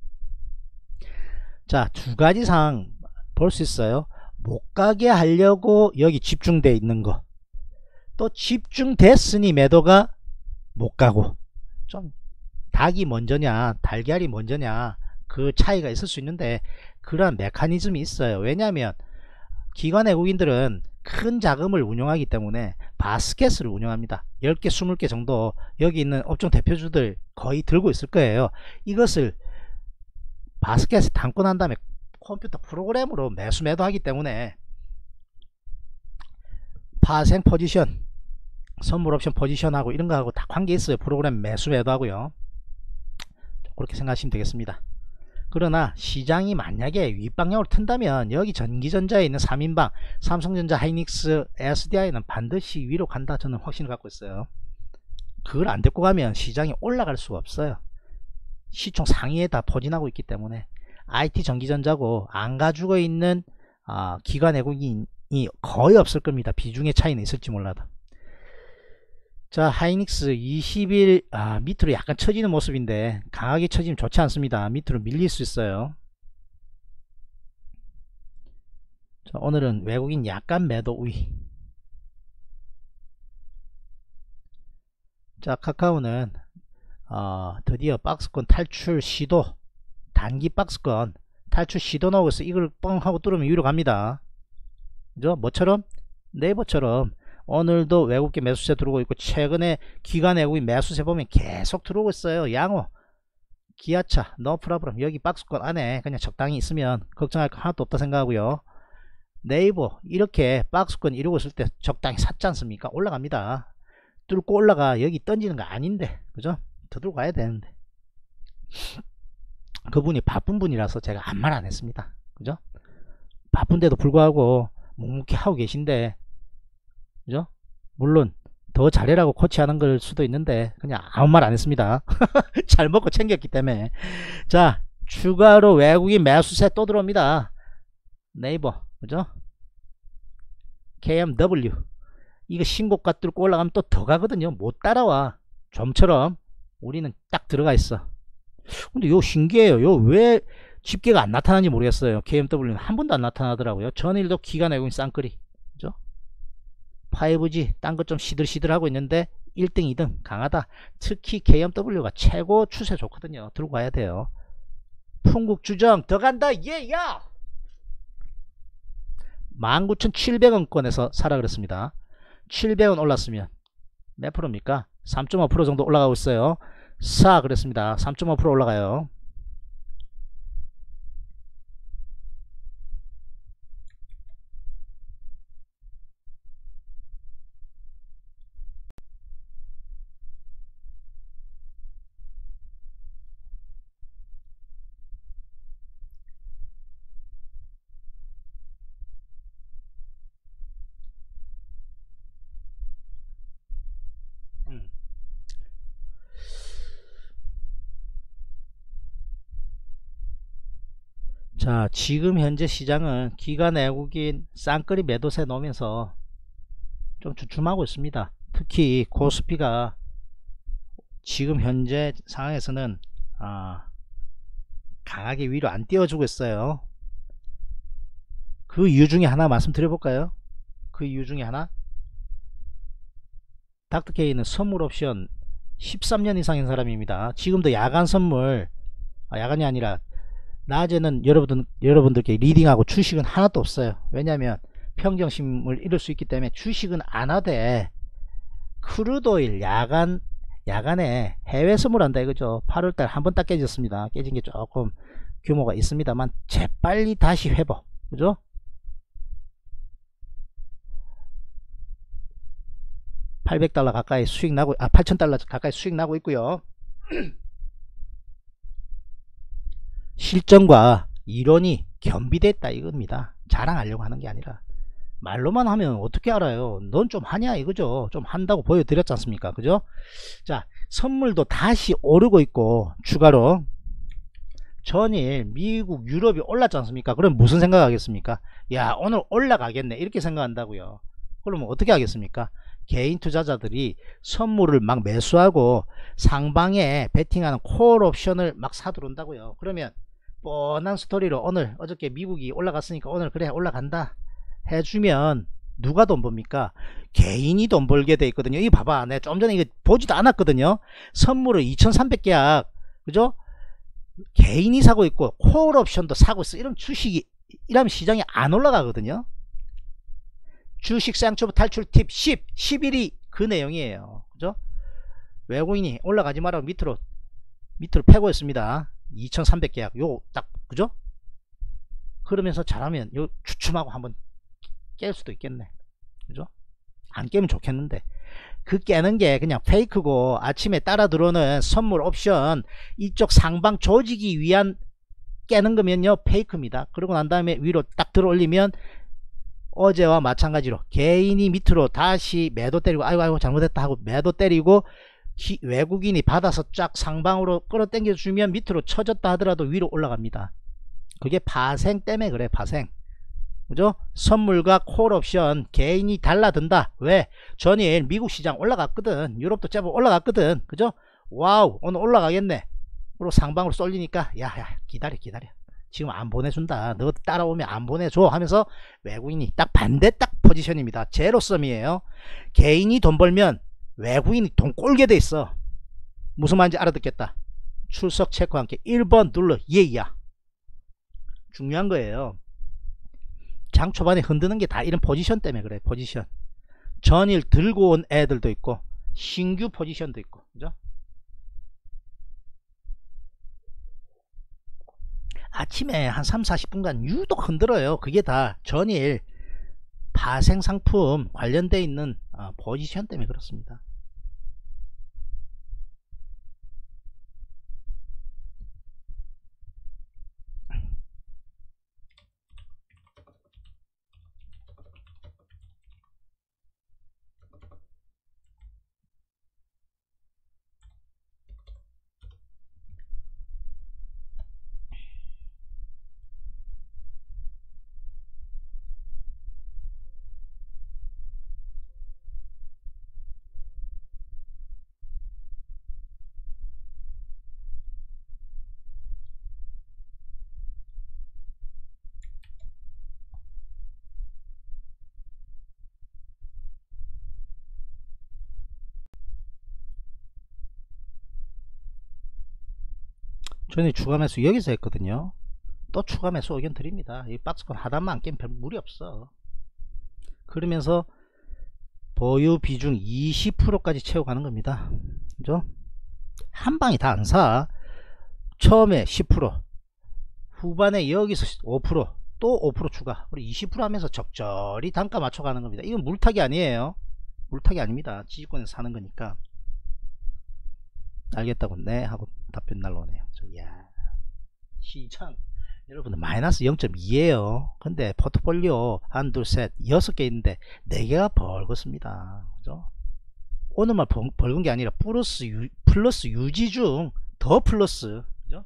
자, 두 가지 상황 볼 수 있어요. 못 가게 하려고 여기 집중돼 있는 거, 또 집중됐으니 매도가 못 가고, 좀 닭이 먼저냐 달걀이 먼저냐 그 차이가 있을 수 있는데 그런 메커니즘이 있어요. 왜냐하면 기관 외국인들은 큰 자금을 운용하기 때문에 바스켓을 운영합니다. 열 개 스무 개 정도 여기 있는 업종 대표주들 거의 들고 있을 거예요. 이것을 바스켓에 담고 난 다음에 컴퓨터 프로그램으로 매수 매도 하기 때문에 파생 포지션 선물 옵션 포지션하고 이런 거하고 다 관계 있어요. 프로그램 매수 매도 하고요. 그렇게 생각하시면 되겠습니다. 그러나 시장이 만약에 윗방향으로 튼다면 여기 전기전자에 있는 삼 인방 삼성전자, 하이닉스, 에스디아이는 반드시 위로 간다 저는 확신을 갖고 있어요. 그걸 안 데리고 가면 시장이 올라갈 수가 없어요. 시총 상위에 다 포진하고 있기 때문에 아이티 전기전자고 안 가지고 있는 어, 기관 외국인이 거의 없을 겁니다. 비중의 차이는 있을지 몰라도. 자, 하이닉스 이십 일 아, 밑으로 약간 처지는 모습인데 강하게 처지면 좋지 않습니다. 밑으로 밀릴 수 있어요. 자, 오늘은 외국인 약간 매도 우위. 자, 카카오는 어, 드디어 박스권 탈출 시도, 단기 박스권 탈출 시도 나오고 있어. 이걸 뻥 하고 뚫으면 위로 갑니다. 그죠? 뭐처럼? 네이버처럼 오늘도 외국계 매수세 들어오고 있고, 최근에 기관 외국인 매수세 보면 계속 들어오고 있어요. 양호, 기아차, 노프라브럼. 여기 박스권 안에 그냥 적당히 있으면 걱정할 거 하나도 없다 생각하고요. 네이버 이렇게 박스권 이루고 있을 때 적당히 샀지 않습니까? 올라갑니다. 뚫고 올라가. 여기 던지는 거 아닌데, 그죠? 더 들고 가야 되는데 그분이 바쁜 분이라서 제가 아무 말 안 했습니다. 그죠? 바쁜데도 불구하고 묵묵히 하고 계신데, 그죠? 물론 더 잘해라고 코치하는 걸 수도 있는데 그냥 아무 말 안 했습니다. 잘 먹고 챙겼기 때문에. 자, 추가로 외국인 매수세 또 들어옵니다. 네이버, 그죠? 케이엠더블유 이거 신고가 뚫고 올라가면 또 더 가거든요. 못 따라와. 좀처럼 우리는 딱 들어가 있어. 근데 요 신기해요. 요 왜 집계가 안 나타나는지 모르겠어요. 케이엠더블유는 한 번도 안 나타나더라고요. 전일도 기관 외국인 쌍끌이, 그죠? 파이브지 딴 것 좀 시들시들 하고 있는데 일 등 이 등 강하다. 특히 케이엠더블유가 최고 추세 좋거든요. 들고 가야 돼요. 풍국주정 더 간다. 예야. 만 구천 칠백 원권에서 사라 그랬습니다. 칠백 원 올랐으면 몇 프로입니까? 삼 점 오 퍼센트 정도 올라가고 있어요. 사 그랬습니다. 삼 점 오 퍼센트 올라가요. 음. 자, 지금 현재 시장은 기관 외국인 쌍끌이 매도세 놓으면서 좀 주춤하고 있습니다. 특히 코스피가 지금 현재 상황에서는 아, 강하게 위로 안 띄워주고 있어요. 그 이유 중에 하나 말씀드려 볼까요? 그 이유 중에 하나, 닥터케이는 선물 옵션 십삼 년 이상인 사람입니다. 지금도 야간 선물, 아, 야간이 아니라 낮에는 여러분들, 여러분들께 리딩하고 주식은 하나도 없어요. 왜냐하면 평정심을 잃을 수 있기 때문에 주식은 안 하되 크루드오일 야간, 야간에 해외 선물 한다 이거죠. 팔월달 한 번 딱 깨졌습니다. 깨진 게 조금 규모가 있습니다만 재빨리 다시 회복, 그죠? 팔백 달러 가까이 수익 나고, 아 팔천 달러 가까이 수익 나고 있고요. 실전과 이론이 겸비됐다 이겁니다. 자랑하려고 하는 게 아니라. 말로만 하면 어떻게 알아요? 넌 좀 하냐 이거죠. 좀 한다고 보여드렸지 않습니까? 그죠? 자, 선물도 다시 오르고 있고, 추가로 전일 미국 유럽이 올랐지 않습니까? 그럼 무슨 생각하겠습니까? 야, 오늘 올라가겠네 이렇게 생각한다고요. 그러면 어떻게 하겠습니까? 개인 투자자들이 선물을 막 매수하고 상방에 베팅하는 콜 옵션을 막 사들어온다고요. 그러면 뻔한 스토리로 오늘 어저께 미국이 올라갔으니까 오늘 그래 올라간다 해주면 누가 돈 법니까? 개인이 돈 벌게 돼 있거든요. 이 봐봐, 내가 좀 전에 이거 보지도 않았거든요. 선물을 이천삼백 계약, 그죠? 개인이 사고 있고 콜 옵션도 사고 있어. 이런 주식이, 이러면 시장이 안 올라가거든요. 주식 쌍초보 탈출 팁 십, 십일이 그 내용이에요. 그죠? 외국인이 올라가지 말라고 밑으로 밑으로 패고 있습니다. 이천삼백 계약 요 딱, 그죠? 그러면서 잘하면 요 주춤하고 한번 깰 수도 있겠네. 그죠? 안 깨면 좋겠는데, 그 깨는 게 그냥 페이크고 아침에 따라 들어오는 선물 옵션 이쪽 상방 조지기 위한 깨는 거면요 페이크입니다. 그러고 난 다음에 위로 딱 들어 올리면 어제와 마찬가지로 개인이 밑으로 다시 매도 때리고 아이고 아이고 잘못했다 하고 매도 때리고 기, 외국인이 받아서 쫙 상방으로 끌어당겨 주면 밑으로 쳐졌다 하더라도 위로 올라갑니다. 그게 파생 때문에 그래. 파생, 그죠? 선물과 콜 옵션 개인이 달라든다. 왜? 전일 미국 시장 올라갔거든. 유럽도 제법 올라갔거든. 그죠? 와우, 오늘 올라가겠네. 그리고 상방으로 쏠리니까 야야 기다려 기다려, 지금 안 보내준다, 너 따라오면 안 보내줘 하면서 외국인이 딱 반대 딱 포지션입니다. 제로섬이에요. 개인이 돈 벌면 외국인이 돈 꼴게 돼 있어. 무슨 말인지 알아듣겠다. 출석 체크와 함께 일 번 눌러 예야. 중요한 거예요. 장 초반에 흔드는 게 다 이런 포지션 때문에 그래. 포지션. 전일 들고 온 애들도 있고 신규 포지션도 있고, 그죠? 아침에 한 삼, 사십 분간 유독 흔들어요. 그게 다 전일 파생 상품 관련되어 있는 어, 포지션 때문에 그렇습니다. 저는 추가 매수 여기서 했거든요. 또 추가 매수 의견 드립니다. 이 박스권 하단만 안 깨면 별 무리 없어. 그러면서 보유 비중 이십 퍼센트까지 채워가는 겁니다. 그죠? 한 방에 다 안 사. 처음에 십 퍼센트, 후반에 여기서 오 퍼센트, 또 오 퍼센트 추가, 우리 이십 퍼센트 하면서 적절히 단가 맞춰가는 겁니다. 이건 물타기 아니에요. 물타기 아닙니다. 지지권에서 사는 거니까. 알겠다고 네 하고 답변 날라오네요. 야, 시장 여러분들 마이너스 영 점 이에요 근데 포트폴리오 한 둘 셋 여섯 개 있는데 네 개가 벌겋습니다. 그죠? 오늘만 벌건 게 아니라 플러스 유, 플러스 유지 중 더 플러스. 그죠?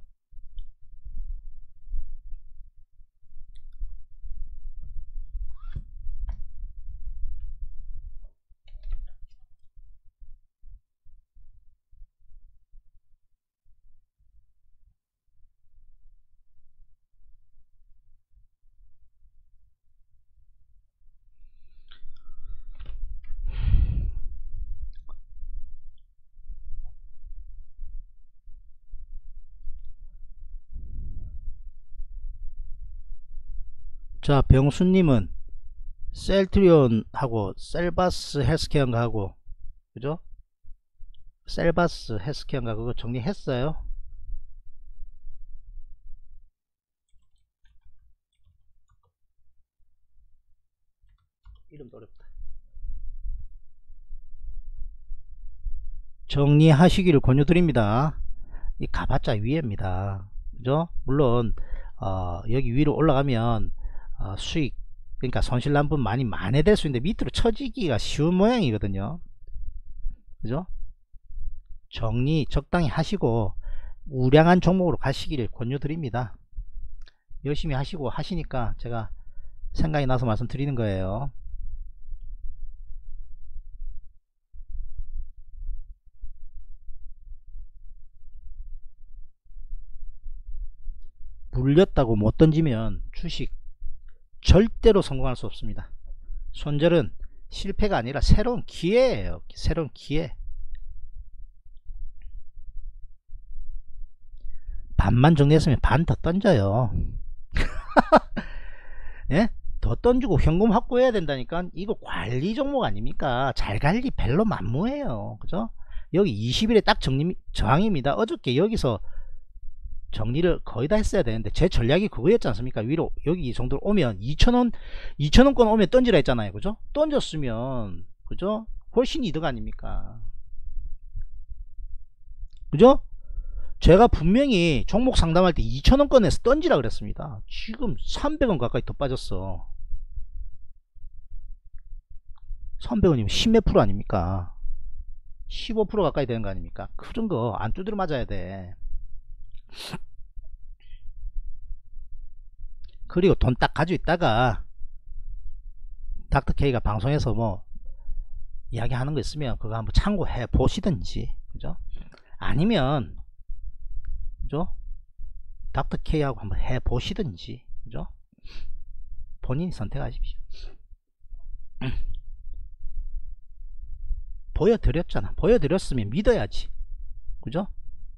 자, 병수님은 셀트리온하고 셀바스 헬스케어인가 하고, 그죠? 셀바스 헬스케어인가 그거 정리했어요? 이름도 어렵다. 정리하시기를 권유드립니다. 이 가봤자 위에입니다. 그죠? 물론 어, 여기 위로 올라가면 어, 수익, 그러니까 손실난분 많이 만회될 수 있는데 밑으로 처지기가 쉬운 모양이거든요. 그죠? 정리 적당히 하시고 우량한 종목으로 가시기를 권유드립니다. 열심히 하시고 하시니까 제가 생각이 나서 말씀드리는 거예요. 물렸다고 못 던지면 주식 절대로 성공할 수 없습니다. 손절은 실패가 아니라 새로운 기회예요. 새로운 기회. 반만 정리했으면 반 더 던져요. 예? 더 던지고 현금 확보해야 된다니까. 이거 관리 종목 아닙니까? 잘 관리 벨로 만무해요. 그죠? 여기 이십 일에 딱 정리, 저항입니다. 어저께 여기서 정리를 거의 다 했어야 되는데 제 전략이 그거였지 않습니까? 위로 여기 이 정도로 오면 이천원 이천원권 오면 던지라 했잖아요. 그죠? 던졌으면 그죠? 훨씬 이득 아닙니까? 그죠? 제가 분명히 종목 상담할 때 이천원권에서 던지라 그랬습니다. 지금 삼백원 가까이 더 빠졌어. 삼백원이면 십몇 프로 아닙니까? 십오 퍼센트 가까이 되는 거 아닙니까? 그런 거 안 두드려 맞아야 돼. 그리고 돈 딱 가지고 있다가 닥터케이가 방송에서 뭐 이야기하는 거 있으면 그거 한번 참고해 보시든지, 그죠? 아니면 그죠? 닥터케이하고 한번 해 보시든지, 그죠? 본인이 선택하십시오. 보여드렸잖아. 보여드렸으면 믿어야지, 그죠?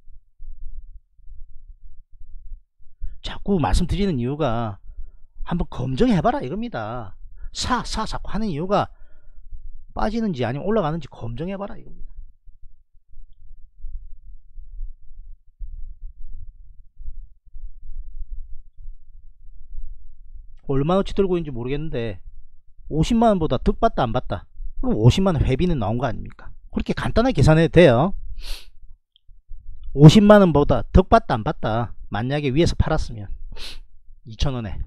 자꾸 말씀드리는 이유가 한번 검증해봐라 이겁니다. 사, 사, 자꾸 하는 이유가 빠지는지 아니면 올라가는지 검증해봐라 이겁니다. 얼마어치 들고 있는지 모르겠는데 오십만원보다 득 봤다 안 봤다? 그럼 오십만원 회비는 나온 거 아닙니까? 그렇게 간단하게 계산해도 돼요. 오십만원보다 득 봤다 안 봤다? 만약에 위에서 팔았으면 이천원에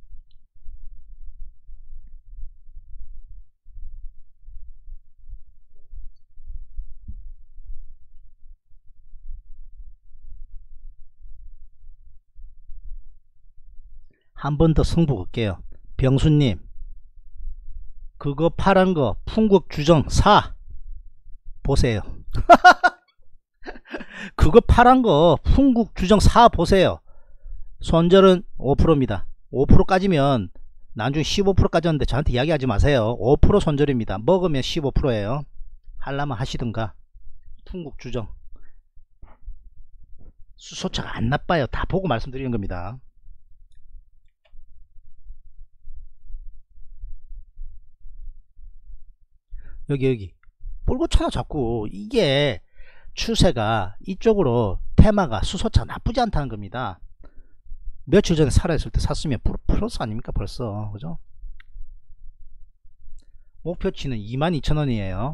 한 번 더 승부 걸게요. 병수님, 그거 파란 거 풍국주정 사 보세요. 그거 파란 거 풍국주정 사 보세요. 손절은 오 퍼센트입니다. 오 퍼센트 까지면 나중에 십오 퍼센트 까졌는데 저한테 이야기하지 마세요. 오 퍼센트 손절입니다. 먹으면 십오 퍼센트예요. 하려면 하시든가. 풍국주정 수소차가 안 나빠요. 다 보고 말씀드리는 겁니다. 여기 여기 뿔고쳐나 자꾸. 이게 추세가 이쪽으로 테마가 수소차 나쁘지 않다는 겁니다. 며칠 전에 살아있을 때 샀으면 플러스 아닙니까 벌써, 그죠? 목표치는 이만 이천원이에요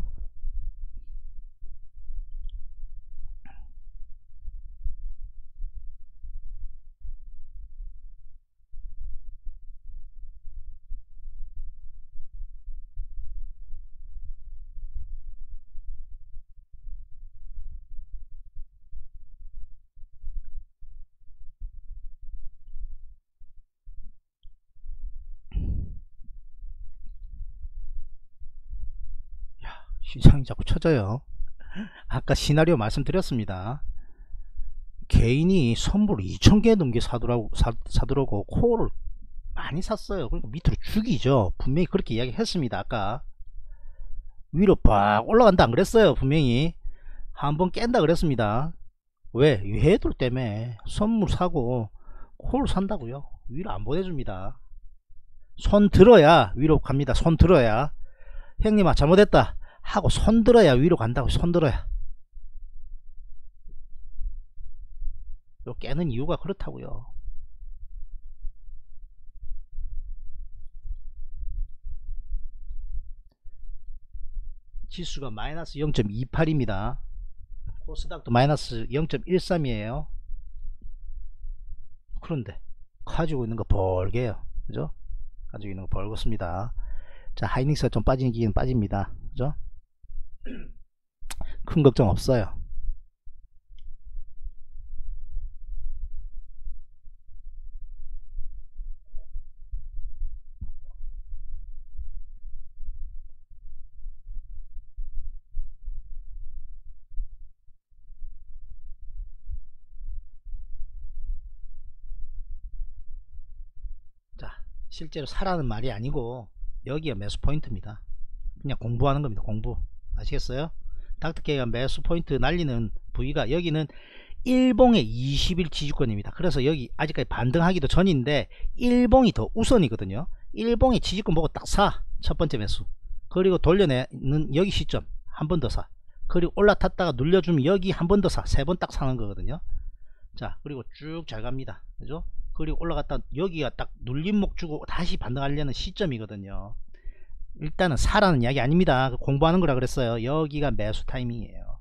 시장이 자꾸 쳐져요. 아까 시나리오 말씀드렸습니다. 개인이 선물 이천 개 넘게 사더라고, 사, 사더라고 코어를 많이 샀어요. 그러니까 밑으로 죽이죠. 분명히 그렇게 이야기 했습니다. 아까 위로 빡 올라간다 안 그랬어요. 분명히 한번 깬다 그랬습니다. 왜? 외해돌 때문에 선물 사고 코어를 산다고요. 위로 안 보내줍니다. 손 들어야 위로 갑니다. 손 들어야. 형님아 잘못했다 하고 손 들어야 위로 간다고. 손 들어야. 깨는 이유가 그렇다고요. 지수가 마이너스 영 점 이팔입니다 코스닥도 마이너스 영 점 일삼이에요 그런데 가지고 있는 거 벌게요. 그죠? 가지고 있는 거 벌겋습니다. 자, 하이닉스가 좀 빠지는 기는 빠집니다. 그죠? 큰 걱정 없어요. 자, 실제로 사라는 말이 아니고 여기가 매수 포인트입니다. 그냥 공부하는 겁니다. 공부. 아시겠어요? 닥터케이가 매수 포인트 날리는 부위가 여기는 일봉의 이십 일 지지권입니다. 그래서 여기 아직까지 반등하기도 전인데 일봉이 더 우선이거든요. 일봉의 지지권 보고 딱 사. 첫 번째 매수. 그리고 돌려내는 여기 시점 한 번 더 사. 그리고 올라탔다가 눌려주면 여기 한 번 더 사. 세 번 딱 사는 거거든요. 자, 그리고 쭉 잘 갑니다. 그죠? 그리고 올라갔다 여기가 딱 눌림목 주고 다시 반등하려는 시점이거든요. 일단은 사라는 이야기 아닙니다. 공부하는 거라 그랬어요. 여기가 매수 타이밍이에요.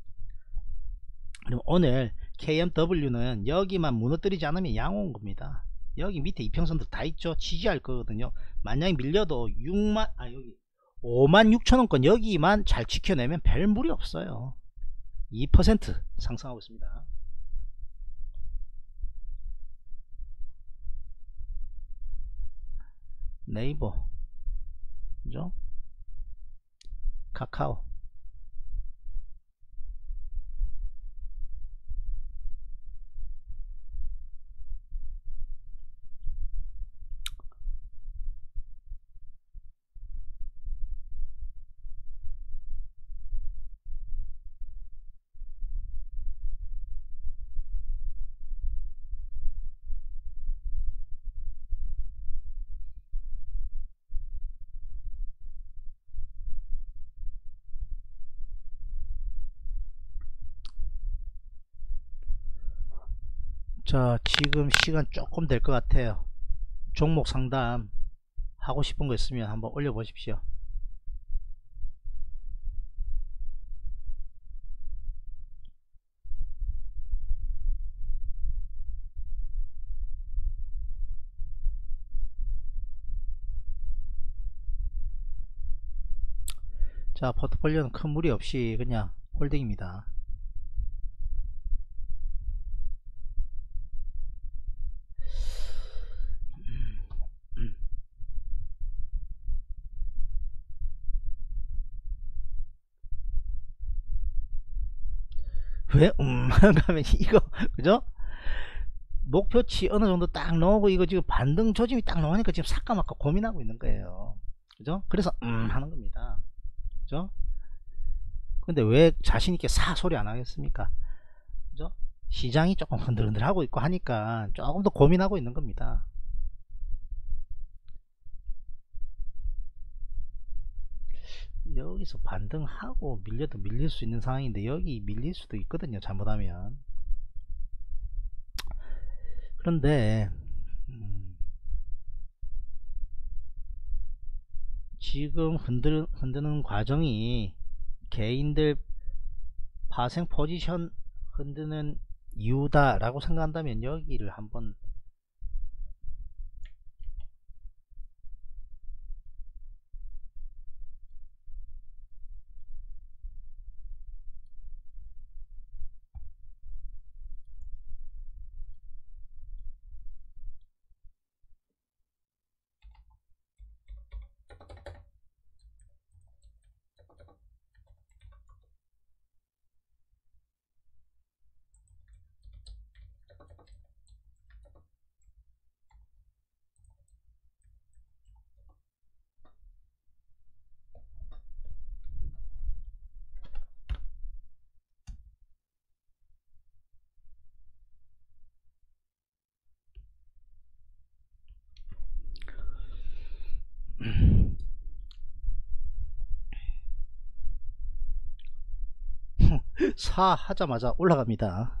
그럼 오늘 케이엠더블유는 여기만 무너뜨리지 않으면 양 온 겁니다. 여기 밑에 이평선들 다 있죠. 지지할 거거든요. 만약에 밀려도 육만 아 여기 오만 육천 원권 여기만 잘 지켜내면 별 무리 없어요. 이 퍼센트 상승하고 있습니다. 네이버, 그죠? 카카오. 자, 지금 시간 조금 될 것 같아요. 종목 상담 하고 싶은 거 있으면 한번 올려 보십시오. 자, 포트폴리오는 큰 무리 없이 그냥 홀딩입니다. 왜 음 하면 이거 그죠? 목표치 어느 정도 딱 나오고 이거 지금 반등 조짐이 딱 나오니까 지금 삭까 말까 고민하고 있는 거예요. 그죠? 그래서 음 하는 겁니다. 그죠? 근데 왜 자신 있게 사 소리 안 하겠습니까? 그죠? 시장이 조금 흔들흔들 하고 있고 하니까 조금 더 고민하고 있는 겁니다. 여기서 반등하고 밀려도 밀릴 수 있는 상황인데 여기 밀릴 수도 있거든요. 잘못하면. 그런데 음, 지금 흔들, 흔드는 과정이 개인들 파생 포지션 흔드는 이유다 라고 생각한다면 여기를 한번 사 하자마자 올라갑니다.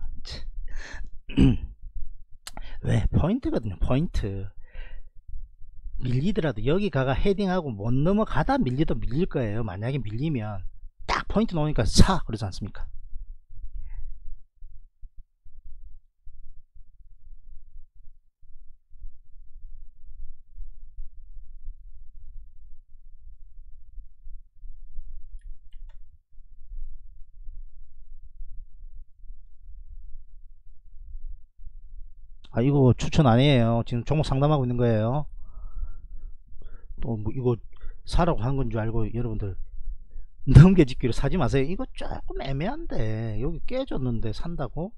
왜? 포인트거든요. 포인트. 밀리더라도 여기 가가 헤딩하고 못 넘어가다 밀리도 밀릴 거예요. 만약에 밀리면 딱 포인트 나오니까 사 그러지 않습니까? 아 이거 추천 아니에요. 지금 종목 상담하고 있는 거예요. 또 뭐 이거 사라고 한 건 줄 알고 여러분들 넘겨짓기로 사지 마세요. 이거 조금 애매한데 여기 깨졌는데 산다고?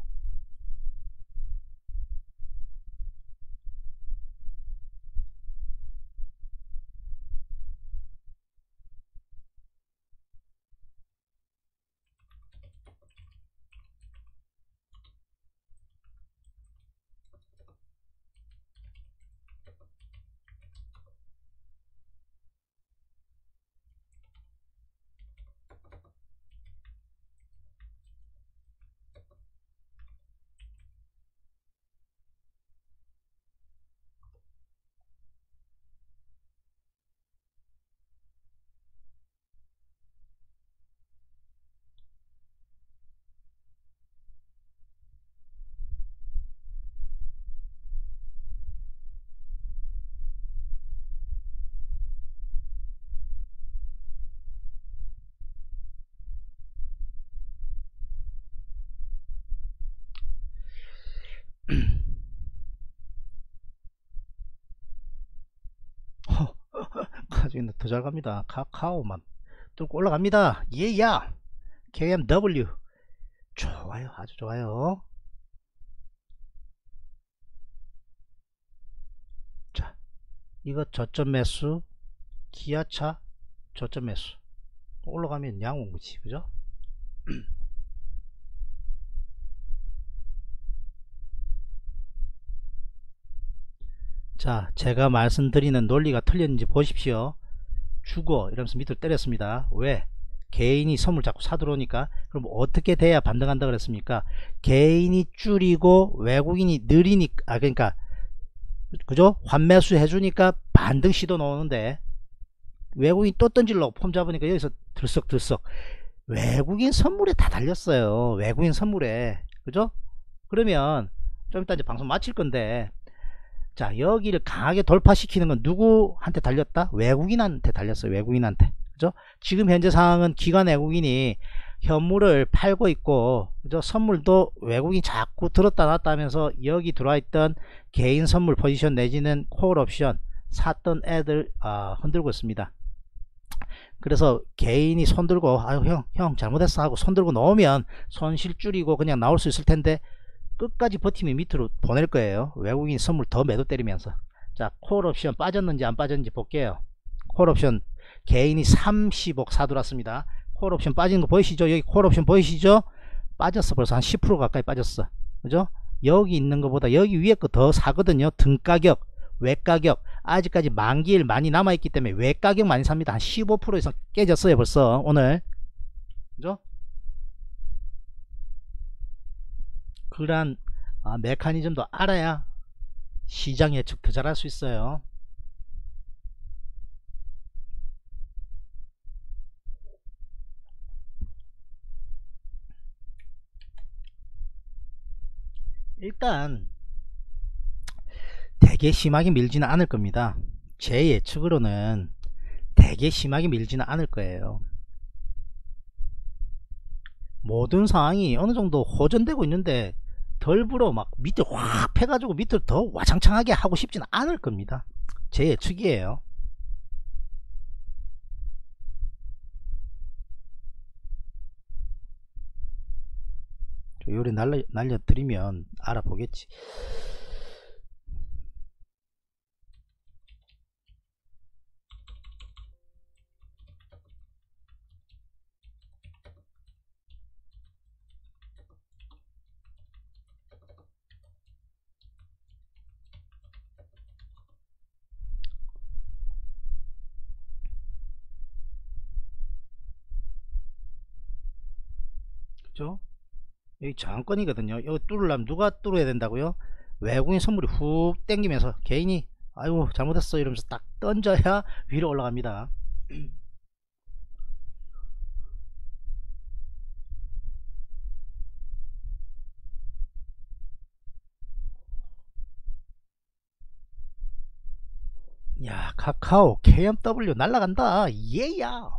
가지고 더 잘 갑니다. 카카오만 뚫고 올라갑니다. 예야. 케이엠더블유 좋아요. 아주 좋아요. 자, 이거 저점 매수, 기아차 저점 매수 올라가면 양호무지, 그죠? 자, 제가 말씀드리는 논리가 틀렸는지 보십시오. 주고 이러면서 밑으로 때렸습니다. 왜? 개인이 선물 자꾸 사들어오니까. 그럼 어떻게 돼야 반등한다 그랬습니까? 개인이 줄이고 외국인이 느리니까, 아 그러니까 그죠? 환매수 해주니까 반등 시도 나오는데 외국인 또 던질려고 폼 잡으니까 여기서 들썩들썩. 외국인 선물에 다 달렸어요. 외국인 선물에, 그죠? 그러면 좀 이따 이제 방송 마칠 건데, 자, 여기를 강하게 돌파시키는 건 누구한테 달렸다? 외국인한테 달렸어요. 외국인한테. 그죠? 지금 현재 상황은 기관 외국인이 현물을 팔고 있고, 그죠? 선물도 외국인 자꾸 들었다 놨다 하면서 여기 들어와 있던 개인 선물 포지션 내지는 콜 옵션 샀던 애들 아, 흔들고 있습니다. 그래서 개인이 손들고 아유 형, 형 잘못했어 하고 손들고 넣으면 손실 줄이고 그냥 나올 수 있을 텐데 끝까지 버티면 밑으로 보낼 거예요. 외국인 선물 더 매도 때리면서. 자, 콜옵션 빠졌는지 안 빠졌는지 볼게요. 콜옵션 개인이 삼십억 사들었습니다. 콜옵션 빠지는 거 보이시죠? 여기 콜옵션 보이시죠? 빠졌어. 벌써 한 십 퍼센트 가까이 빠졌어. 그죠? 여기 있는 것보다 여기 위에 거 더 사거든요. 등가격, 외가격. 아직까지 만기일 많이 남아있기 때문에 외가격 많이 삽니다. 한 십오 퍼센트 이상 깨졌어요 벌써 오늘. 그죠? 그러한 아, 메커니즘도 알아야 시장 예측 더 잘할 수 있어요. 일단 되게 심하게 밀지는 않을 겁니다. 제 예측으로는 되게 심하게 밀지는 않을 거예요. 모든 상황이 어느 정도 호전되고 있는데 덜 불어 막 밑에 확 패가지고 밑을 더 와창창하게 하고 싶지는 않을 겁니다. 제 예측이에요. 요리 날려, 날려드리면 알아보겠지. 그죠? 여기 저항권이거든요. 여기 뚫으려면 누가 뚫어야 된다고요? 외국인 선물이 훅 땡기면서 개인이 아이고 잘못했어 이러면서 딱 던져야 위로 올라갑니다. 야, 카카오 케이엠더블유 날라간다. 예야.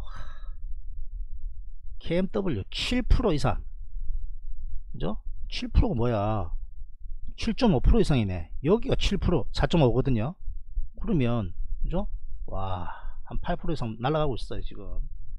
케이엠더블유 칠 퍼센트 이상. 그죠? 칠 퍼센트가 뭐야? 칠 점 오 퍼센트 이상이네. 여기가 칠 퍼센트, 사 점 오거든요. 그러면 그죠? 와, 한 팔 퍼센트 이상 날아가고 있어요 지금.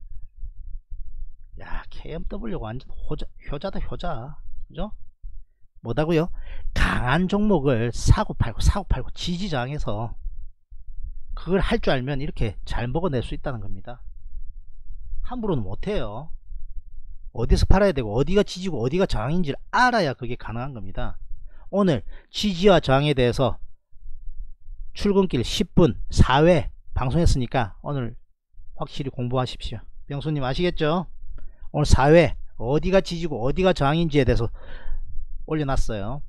야, 케이엠더블유가 완전 호자, 효자다 효자. 그죠? 뭐다고요? 강한 종목을 사고 팔고 사고 팔고 지지저항해서 그걸 할 줄 알면 이렇게 잘 먹어낼 수 있다는 겁니다. 함부로는 못해요. 어디서 팔아야 되고 어디가 지지고 어디가 저항인지를 알아야 그게 가능한 겁니다. 오늘 지지와 저항에 대해서 출근길 십 분 사 회 방송했으니까 오늘 확실히 공부하십시오. 병수님 아시겠죠? 오늘 사 회 어디가 지지고 어디가 저항인지에 대해서 올려놨어요.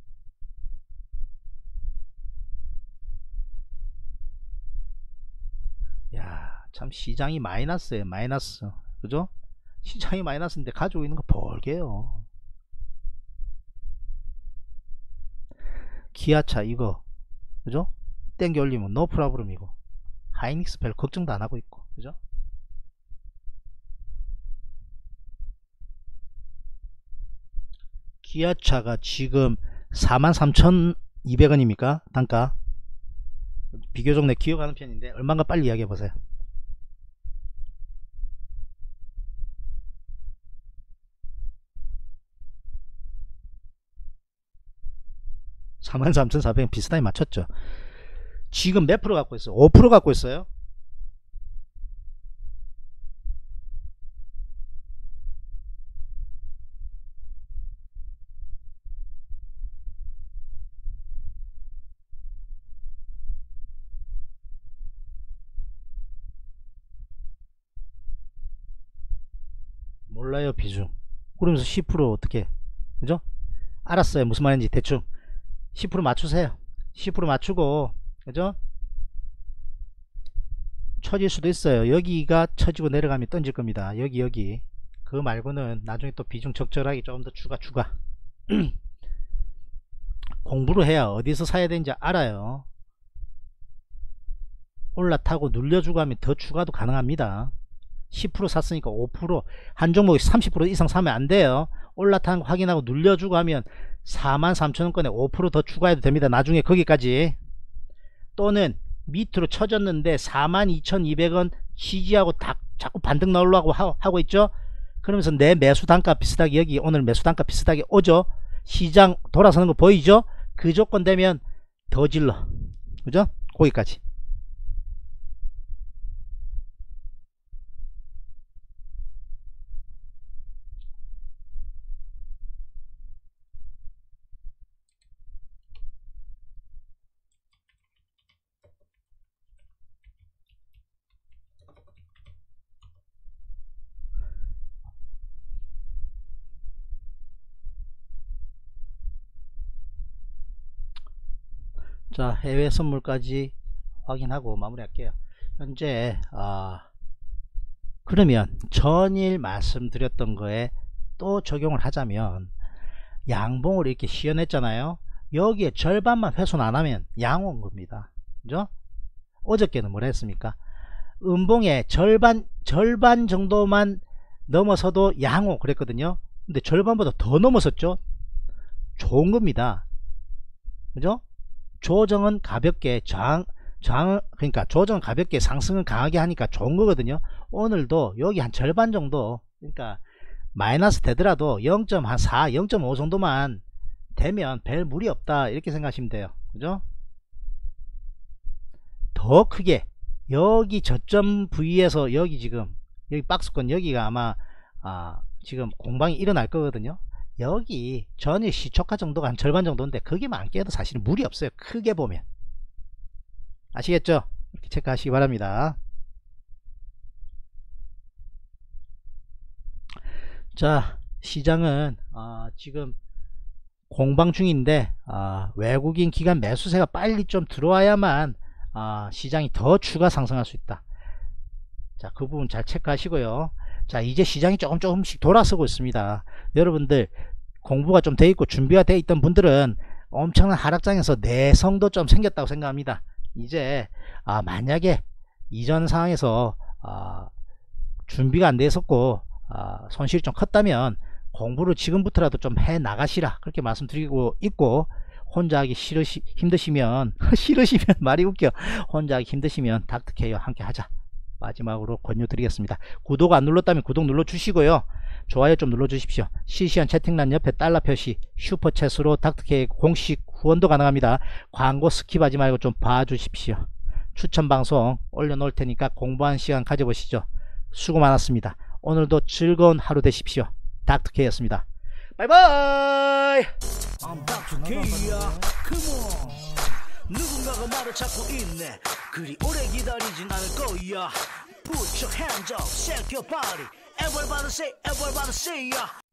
야, 참 시장이 마이너스예요. 마이너스. 그죠? 시장이 마이너스인데 가지고 있는 거 벌게요. 기아차 이거 그죠? 땡겨 올리면 노 프라브럼이고 하이닉스 별 걱정도 안 하고 있고 그죠? 기아차가 지금 사만 삼천이백 원입니까? 단가 비교적 내 기억하는 편인데 얼마인가 빨리 이야기해 보세요. 사만 삼천사백 원 비슷하게 맞췄죠. 지금 몇 프로 갖고 있어요? 오 퍼센트 갖고 있어요. 몰라요 비중. 그러면서 십 퍼센트 어떻게, 그죠? 알았어요 무슨 말인지 대충 십 퍼센트 맞추세요. 십 퍼센트 맞추고, 그죠? 쳐질 수도 있어요. 여기가 쳐지고 내려가면 던질 겁니다. 여기 여기 그거 말고는 나중에 또 비중 적절하게 조금 더 추가 추가 공부를 해야 어디서 사야 되는지 알아요. 올라타고 눌려주고 하면 더 추가도 가능합니다. 십 퍼센트 샀으니까 오 퍼센트 한 종목이 삼십 퍼센트 이상 사면 안 돼요. 올라타는 거 확인하고 눌려주고 하면 사만 삼천 원권에 오 퍼센트 더 추가해도 됩니다. 나중에 거기까지. 또는 밑으로 쳐졌는데 사만 이천이백 원 지지하고 다, 자꾸 반등 나오려고 하, 하고 있죠. 그러면서 내 매수 단가 비슷하게, 여기 오늘 매수 단가 비슷하게 오죠. 시장 돌아서는 거 보이죠. 그 조건 되면 더 질러, 그죠? 거기까지. 자, 해외 선물까지 확인하고 마무리할게요. 현재 아 그러면 전일 말씀드렸던 거에 또 적용을 하자면 양봉을 이렇게 씌어냈잖아요. 여기에 절반만 훼손 안하면 양호한 겁니다. 그죠? 어저께는 뭐라 했습니까? 음봉의 절반 절반 정도만 넘어서도 양호 그랬거든요. 근데 절반보다 더 넘어섰죠. 좋은 겁니다. 그죠? 조정은 가볍게 저항, 저항, 그러니까 조정은 가볍게 상승은 강하게 하니까 좋은 거거든요. 오늘도 여기 한 절반 정도, 그러니까 마이너스 되더라도 영 점 사, 영 점 오 정도만 되면 별 무리 없다 이렇게 생각하시면 돼요. 그죠? 더 크게 여기 저점 부위에서 여기 지금 여기 박스권 여기가 아마 아, 지금 공방이 일어날 거거든요. 여기 전일 시초가 정도가 한 절반 정도인데 거기만 안 깨도 사실은 무리 없어요. 크게 보면. 아시겠죠? 이렇게 체크하시기 바랍니다. 자, 시장은 어, 지금 공방 중인데 어, 외국인 기관 매수세가 빨리 좀 들어와야만 어, 시장이 더 추가 상승할 수 있다. 자, 그 부분 잘 체크하시고요. 자, 이제 시장이 조금 조금씩 돌아서고 있습니다. 여러분들 공부가 좀 돼 있고 준비가 돼 있던 분들은 엄청난 하락장에서 내성도 좀 생겼다고 생각합니다. 이제 아, 만약에 이전 상황에서 아, 준비가 안 돼 있었고 아, 손실이 좀 컸다면 공부를 지금부터라도 좀 해 나가시라 그렇게 말씀드리고 있고, 혼자 하기 싫으시, 힘드시면 싫으시면 말이 웃겨. 혼자 하기 힘드시면 닥터케어 함께 하자 마지막으로 권유 드리겠습니다. 구독 안 눌렀다면 구독 눌러 주시고요. 좋아요 좀 눌러 주십시오. 실시간 채팅란 옆에 달러 표시 슈퍼챗으로 닥터케어 공식 후원도 가능합니다. 광고 스킵하지 말고 좀 봐주십시오. 추천 방송 올려놓을 테니까 공부하는 시간 가져보시죠. 수고 많았습니다. 오늘도 즐거운 하루 되십시오. 닥터케어였습니다. 바이바이. I'm 닥터 K야. Come on. 누군가가 나를 찾고 있네. 그리 오래 기다리진 않을 거야. Put your hands up, shake your body. Everybody say, everybody say, yeah.